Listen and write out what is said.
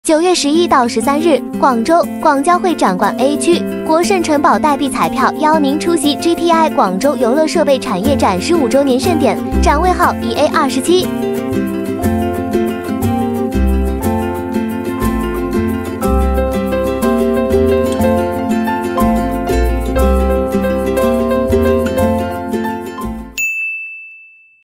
9月11到13日，广州广交会展馆 A 区国盛城堡代币彩票邀您出席 GTI 广州游乐设备产业展15周年盛典，展位号1A27。